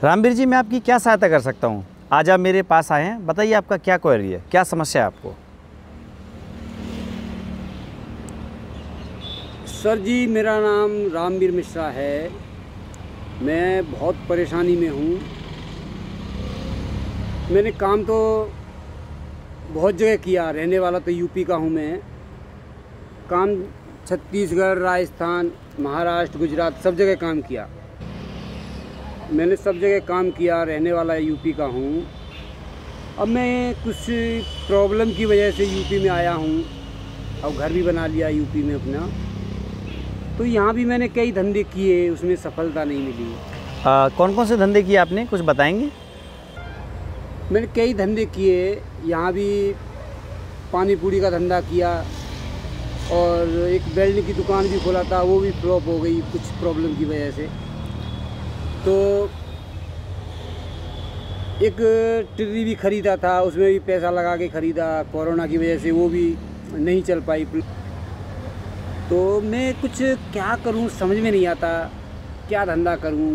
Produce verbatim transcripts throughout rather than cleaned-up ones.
रामवीर जी, मैं आपकी क्या सहायता कर सकता हूँ? आज आप मेरे पास आए हैं, बताइए आपका क्या क्वेरी है, क्या समस्या है आपको? सर जी, मेरा नाम रामवीर मिश्रा है। मैं बहुत परेशानी में हूँ। मैंने काम तो बहुत जगह किया, रहने वाला तो यूपी का हूँ मैं। काम छत्तीसगढ़, राजस्थान, महाराष्ट्र, गुजरात सब जगह काम किया। मैंने सब जगह काम किया, रहने वाला यूपी का हूँ। अब मैं कुछ प्रॉब्लम की वजह से यूपी में आया हूँ। अब घर भी बना लिया यूपी में अपना। तो यहाँ भी मैंने कई धंधे किए, उसमें सफलता नहीं मिली। आ, कौन कौन से धंधे किए आपने, कुछ बताएंगे? मैंने कई धंधे किए। यहाँ भी पानी पूरी का धंधा किया और एक वेल्डिंग की दुकान भी खोला था, वो भी फ्लॉप हो गई कुछ प्रॉब्लम की वजह से। तो एक टिर्री भी ख़रीदा था, उसमें भी पैसा लगा के ख़रीदा, कोरोना की वजह से वो भी नहीं चल पाई। तो मैं कुछ क्या करूं समझ में नहीं आता, क्या धंधा करूं।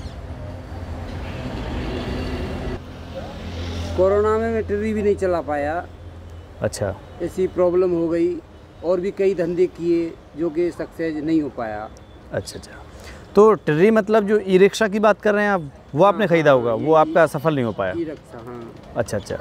कोरोना में मैं टिर्री भी नहीं चला पाया। अच्छा, ऐसी प्रॉब्लम हो गई। और भी कई धंधे किए जो कि सक्सेस नहीं हो पाया। अच्छा अच्छा तो टिर्री मतलब जो ई रिक्शा की बात कर रहे हैं आप, वो आपने हाँ, ख़रीदा होगा, हाँ, वो आपका सफल नहीं हो पाया। ई रिक्शा, हाँ। अच्छा अच्छा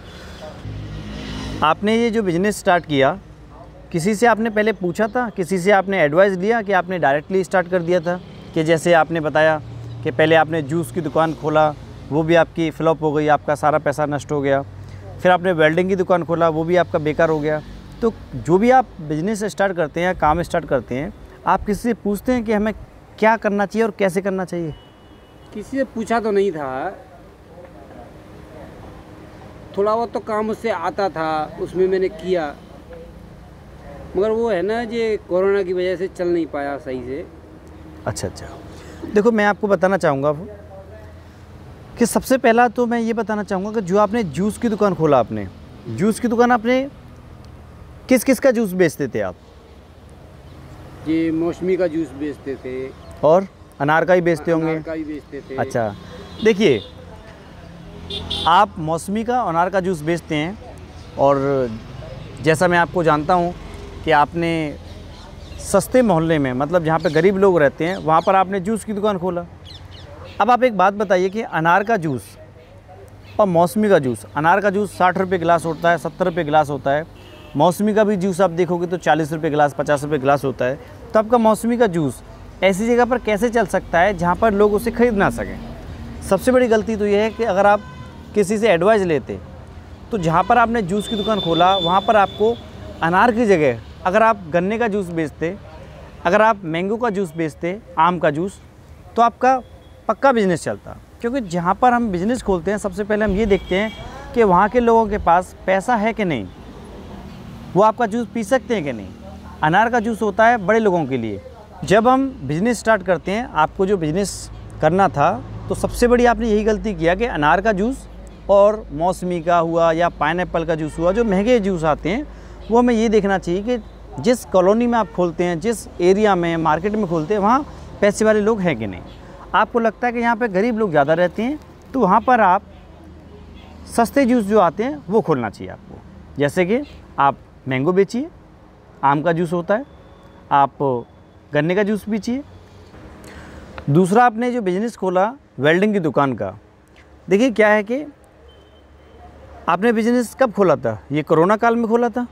आपने ये जो बिज़नेस स्टार्ट किया, किसी से आपने पहले पूछा था, किसी से आपने एडवाइस लिया कि आपने डायरेक्टली स्टार्ट कर दिया था? कि जैसे आपने बताया कि पहले आपने जूस की दुकान खोला, वो भी आपकी फ्लॉप हो गई, आपका सारा पैसा नष्ट हो गया। फिर आपने वेल्डिंग की दुकान खोला, वो भी आपका बेकार हो गया। तो जो भी आप बिज़नेस स्टार्ट करते हैं, काम स्टार्ट करते हैं, आप किसी से पूछते हैं कि हमें क्या करना चाहिए और कैसे करना चाहिए? किसी से पूछा तो नहीं था। थोड़ा बहुत तो काम उससे आता था, उसमें मैंने किया। मगर वो है ना, ये कोरोना की वजह से चल नहीं पाया सही से। अच्छा अच्छा देखो, मैं आपको बताना चाहूँगा कि सबसे पहला तो मैं ये बताना चाहूँगा कि जो आपने जूस की दुकान खोला, आपने जूस की दुकान आपने किस किस का जूस बेचते थे आप? ये मौसमी का जूस बेचते थे और अनार का ही बेचते होंगे? अनार का ही बेचते थे। अच्छा, देखिए, आप मौसमी का अनार का जूस बेचते हैं और जैसा मैं आपको जानता हूँ कि आपने सस्ते मोहल्ले में, मतलब जहाँ पे गरीब लोग रहते हैं, वहाँ पर आपने जूस की दुकान खोला। अब आप एक बात बताइए कि अनार का जूस और मौसमी का जूस, अनार का जूस साठ रुपये गिलास होता है, सत्तर रुपये गिलास होता है। मौसमी का भी जूस आप देखोगे तो चालीस रुपये गिलास, पचास रुपये गिलास होता है। तो आपका मौसमी का जूस ऐसी जगह पर कैसे चल सकता है जहाँ पर लोग उसे खरीद ना सकें? सबसे बड़ी गलती तो ये है कि अगर आप किसी से एडवाइस लेते, तो जहाँ पर आपने जूस की दुकान खोला, वहाँ पर आपको अनार की जगह अगर आप गन्ने का जूस बेचते, अगर आप मैंगो का जूस बेचते, आम का जूस, तो आपका पक्का बिजनेस चलता। क्योंकि जहाँ पर हम बिज़नेस खोलते हैं, सबसे पहले हम ये देखते हैं कि वहाँ के लोगों के पास पैसा है कि नहीं, वो आपका जूस पी सकते हैं कि नहीं। अनार का जूस होता है बड़े लोगों के लिए। जब हम बिज़नेस स्टार्ट करते हैं, आपको जो बिज़नेस करना था, तो सबसे बड़ी आपने यही गलती किया कि अनार का जूस और मौसमी का हुआ या पाइनएप्पल का जूस हुआ, जो महंगे जूस आते हैं, वो हमें ये देखना चाहिए कि जिस कॉलोनी में आप खोलते हैं, जिस एरिया में, मार्केट में खोलते हैं, वहाँ पैसे वाले लोग हैं कि नहीं। आपको लगता है कि यहाँ पे गरीब लोग ज़्यादा रहते हैं, तो वहाँ पर आप सस्ते जूस जो आते हैं वो खोलना चाहिए आपको। जैसे कि आप मैंगो बेचिए, आम का जूस होता है, आप गन्ने का जूस बेचिए। दूसरा, आपने जो बिज़नेस खोला वेल्डिंग की दुकान का, देखिए क्या है कि आपने बिज़नेस कब खोला था? ये कोरोना काल में खोला था?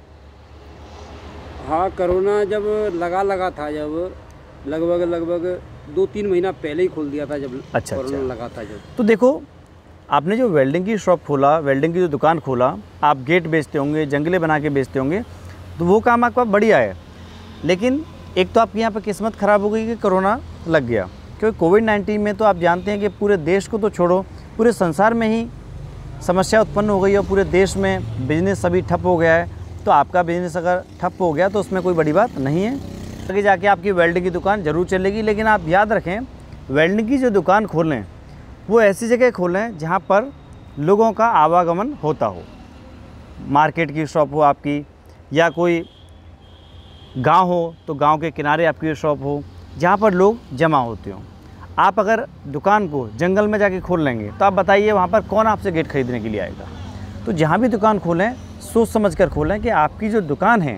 हाँ, कोरोना जब लगा लगा था, जब लगभग लगभग दो तीन महीना पहले ही खोल दिया था, जब अच्छा कोरोना अच्छा लगा था जब। तो देखो, आपने जो वेल्डिंग की शॉप खोला, वेल्डिंग की जो दुकान खोला, आप गेट बेचते होंगे, जंगले बना के बेचते होंगे, तो वो काम आपका बढ़िया है। लेकिन एक तो आपकी यहाँ पर किस्मत ख़राब हो गई कि कोरोना लग गया। क्योंकि कोविड नाइन्टीन में तो आप जानते हैं कि पूरे देश को तो छोड़ो, पूरे संसार में ही समस्या उत्पन्न हो गई और पूरे देश में बिज़नेस सभी ठप हो गया है। तो आपका बिज़नेस अगर ठप हो गया तो उसमें कोई बड़ी बात नहीं है, आगे जाके आपकी वेल्डिंग की दुकान ज़रूर चलेगी। लेकिन आप याद रखें, वेल्डिंग की जो दुकान खोलें वो ऐसी जगह खोलें जहाँ पर लोगों का आवागमन होता हो। मार्केट की शॉप हो आपकी, या कोई गांव हो तो गांव के किनारे आपकी शॉप हो, जहाँ पर लोग जमा होते हों। आप अगर दुकान को जंगल में जाके खोल लेंगे तो आप बताइए वहाँ पर कौन आपसे गेट खरीदने के लिए आएगा। तो जहाँ भी दुकान खोलें सोच समझ कर खोलें कि आपकी जो दुकान है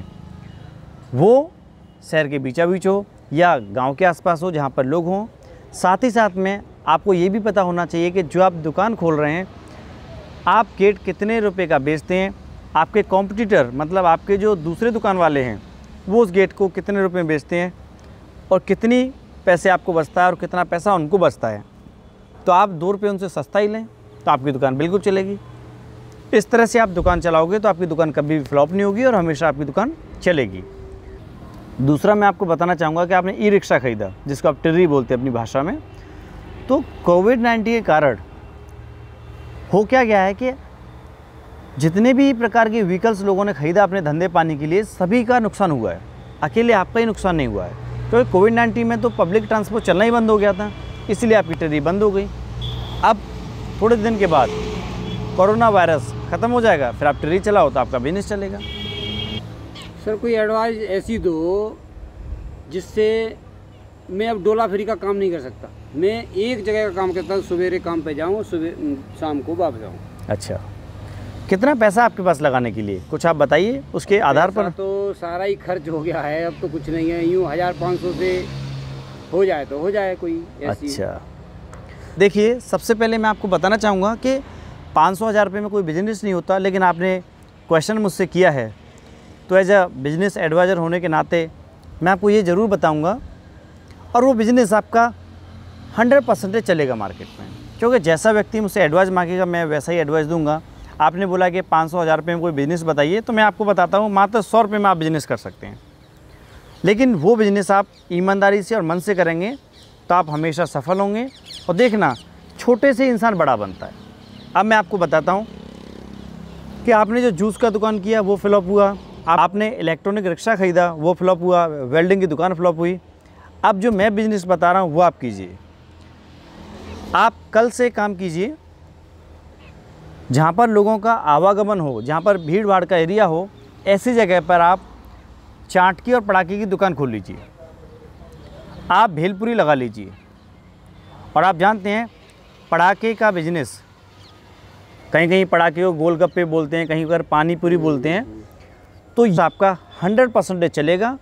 वो शहर के बीचा बीच हो या गांव के आसपास हो जहाँ पर लोग हों। साथ ही साथ में आपको ये भी पता होना चाहिए कि जो आप दुकान खोल रहे हैं आप गेट कितने रुपए का बेचते हैं, आपके कॉम्पिटिटर मतलब आपके जो दूसरे दुकान वाले हैं वो उस गेट को कितने रुपए में बेचते हैं और कितनी पैसे आपको बचता है और कितना पैसा उनको बचता है। तो आप दो रुपये उनसे सस्ता ही लें तो आपकी दुकान बिल्कुल चलेगी। इस तरह से आप दुकान चलाओगे तो आपकी दुकान कभी भी फ्लॉप नहीं होगी और हमेशा आपकी दुकान चलेगी। दूसरा मैं आपको बताना चाहूँगा कि आपने ई रिक्शा ख़रीदा जिसको आप टिर्री बोलते हैं अपनी भाषा में। तो कोविड नाइन्टीन के कारण हो क्या गया है कि जितने भी प्रकार के व्हीकल्स लोगों ने ख़रीदा अपने धंधे पाने के लिए सभी का नुकसान हुआ है, अकेले आपका ही नुकसान नहीं हुआ है। क्योंकि तो कोविड नाइन्टीन में तो पब्लिक ट्रांसपोर्ट चलना ही बंद हो गया था, इसलिए आपकी टिर्री बंद हो गई। अब थोड़े दिन के बाद कोरोना वायरस ख़त्म हो जाएगा, फिर आप टिर्री चलाओ तो आपका बिजनेस चलेगा। सर कोई एडवाइस ऐसी दो जिससे मैं अब डोला फ्री का काम नहीं कर सकता, मैं एक जगह का काम करता हूँ, सवेरे काम पे जाऊँ सुबह शाम को वापस आऊँ। अच्छा, कितना पैसा आपके पास लगाने के लिए कुछ आप बताइए उसके आधार पर। तो सारा ही खर्च हो गया है, अब तो कुछ नहीं है, यूँ हज़ार पाँच सौ से हो जाए तो हो जाए कोई ऐसी। अच्छा, देखिए सबसे पहले मैं आपको बताना चाहूँगा कि पाँच सौ हज़ार रुपये में कोई बिजनेस नहीं होता, लेकिन आपने क्वेश्चन मुझसे किया है तो एज अ बिजनेस एडवाइज़र होने के नाते मैं आपको ये ज़रूर बताऊँगा और वो बिज़नेस आपका हंड्रेड परसेंटेज चलेगा मार्केट में। क्योंकि जैसा व्यक्ति मुझसे एडवाइस मांगेगा मैं वैसा ही एडवाइस दूंगा। आपने बोला कि पाँच सौ हज़ार रुपये में कोई बिज़नेस बताइए, तो मैं आपको बताता हूँ मात्र सौ रुपये में आप बिज़नेस कर सकते हैं। लेकिन वो बिज़नेस आप ईमानदारी से और मन से करेंगे तो आप हमेशा सफल होंगे। और देखना छोटे से इंसान बड़ा बनता है। अब मैं आपको बताता हूँ कि आपने जो जूस का दुकान किया वो फ्लॉप हुआ, आपने इलेक्ट्रॉनिक रिक्शा ख़रीदा वो फ्लॉप हुआ, वेल्डिंग की दुकान फ्लॉप हुई। अब जो मैं बिज़नेस बता रहा हूँ वो आप कीजिए। आप कल से काम कीजिए जहाँ पर लोगों का आवागमन हो, जहाँ पर भीड़ भाड़ का एरिया हो, ऐसी जगह पर आप चाट की और पटाखे की दुकान खोल लीजिए, आप भेलपुरी लगा लीजिए। और आप जानते हैं पटाखे का बिजनेस, कहीं कहीं पटाखे को गोलगप्पे बोलते हैं, कहीं पर पानी पूरी बोलते हैं, तो ये आपका हंड्रेड परसेंटेज चलेगा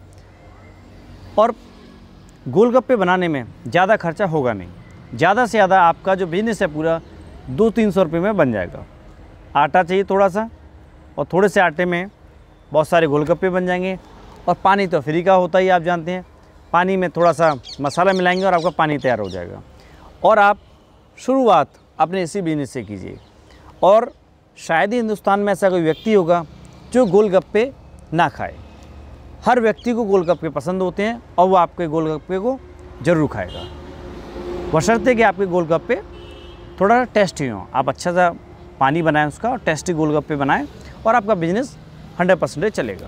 और गोलगप्पे बनाने में ज़्यादा खर्चा होगा नहीं। ज़्यादा से ज़्यादा आपका जो बिज़नेस है पूरा दो तीन सौ रुपये में बन जाएगा। आटा चाहिए थोड़ा सा और थोड़े से आटे में बहुत सारे गोलगप्पे बन जाएंगे। और पानी तो फ्री का होता ही आप जानते हैं, पानी में थोड़ा सा मसाला मिलाएंगे और आपका पानी तैयार हो जाएगा। और आप शुरुआत अपने इसी बिज़नेस से कीजिए और शायद ही हिंदुस्तान में ऐसा कोई व्यक्ति होगा जो गोलगप्पे ना खाए। हर व्यक्ति को गोलगप्पे पसंद होते हैं और वो आपके गोलगप्पे को ज़रूर खाएगा, बशर्ते कि आपके गोलगप्पे थोड़ा टेस्टी हों। आप अच्छा सा पानी बनाएं उसका और टेस्टी गोलगप्पे बनाएं और आपका बिजनेस हंड्रेड परसेंटेज चलेगा।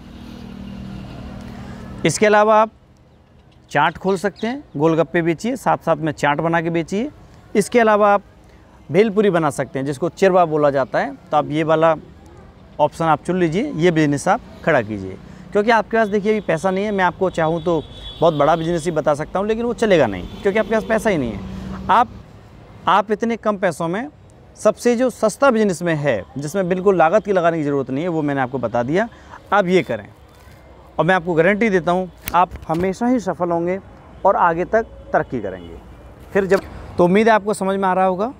इसके अलावा आप चाट खोल सकते हैं, गोलगप्पे बेचिए, साथ साथ में चाट बना के बेचिए। इसके अलावा आप भेलपुरी बना सकते हैं जिसको चिरवा बोला जाता है, तो आप ये वाला ऑप्शन आप चुन लीजिए, ये बिज़नेस आप खड़ा कीजिए। क्योंकि आपके पास देखिए अभी पैसा नहीं है, मैं आपको चाहूँ तो बहुत बड़ा बिजनेस ही बता सकता हूँ, लेकिन वो चलेगा नहीं क्योंकि आपके पास पैसा ही नहीं है। आप आप इतने कम पैसों में सबसे जो सस्ता बिजनेस में है, जिसमें बिल्कुल लागत की लगाने की ज़रूरत नहीं है, वो मैंने आपको बता दिया। आप ये करें और मैं आपको गारंटी देता हूँ आप हमेशा ही सफल होंगे और आगे तक तरक्की करेंगे। फिर जब तो उम्मीद है आपको समझ में आ रहा होगा।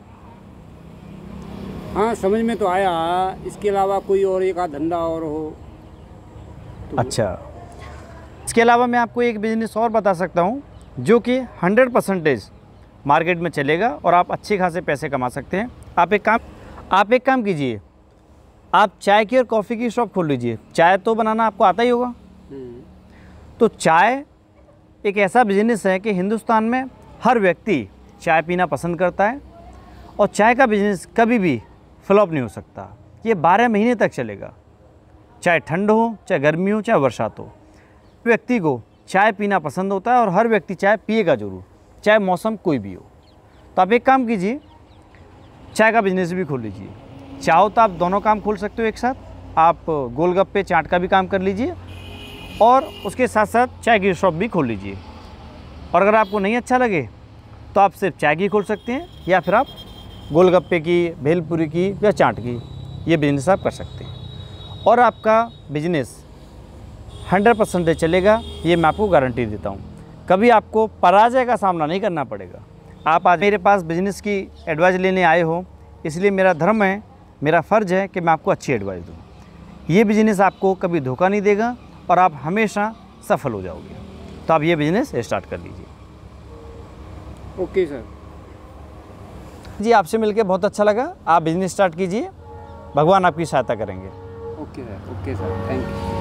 हाँ समझ में तो आया। इसके अलावा कोई और एक आध धंधा और हो तो। अच्छा, इसके अलावा मैं आपको एक बिज़नेस और बता सकता हूँ जो कि हंड्रेड परसेंटेज मार्केट में चलेगा और आप अच्छे खासे पैसे कमा सकते हैं। आप एक काम आप एक काम कीजिए, आप चाय की और कॉफ़ी की शॉप खोल लीजिए। चाय तो बनाना आपको आता ही होगा। तो चाय एक ऐसा बिजनेस है कि हिंदुस्तान में हर व्यक्ति चाय पीना पसंद करता है और चाय का बिजनेस कभी भी फ्लॉप नहीं हो सकता। ये बारह महीने तक चलेगा, चाहे ठंड हो, चाहे गर्मी हो, चाहे बरसात हो। व्यक्ति को चाय पीना पसंद होता है और हर व्यक्ति चाय पिएगा ज़रूर, चाहे मौसम कोई भी हो। तो आप एक काम कीजिए, चाय का बिजनेस भी खोल लीजिए। चाहो तो आप दोनों काम खोल सकते हो एक साथ। आप गोलगप्पे चाट का भी काम कर लीजिए और उसके साथ साथ चाय की शॉप भी खोल लीजिए। और अगर आपको नहीं अच्छा लगे तो आप सिर्फ चाय की खोल सकते हैं, या फिर आप गोलगप्पे की, भेलपुरी की या चाट की, ये बिज़नेस आप कर सकते हैं और आपका बिजनेस हंड्रेड परसेंट चलेगा, ये मैं आपको गारंटी देता हूँ। कभी आपको पराजय का सामना नहीं करना पड़ेगा। आप आज मेरे पास बिजनेस की एडवाइस लेने आए हो, इसलिए मेरा धर्म है, मेरा फ़र्ज़ है कि मैं आपको अच्छी एडवाइस दूँ। ये बिज़नेस आपको कभी धोखा नहीं देगा और आप हमेशा सफल हो जाओगे। तो आप ये बिज़नेस स्टार्ट कर लीजिए। Okay sir. जी, आपसे मिलकर बहुत अच्छा लगा। आप बिज़नेस स्टार्ट कीजिए, भगवान आपकी सहायता करेंगे। Okay sir, okay sir, thank you.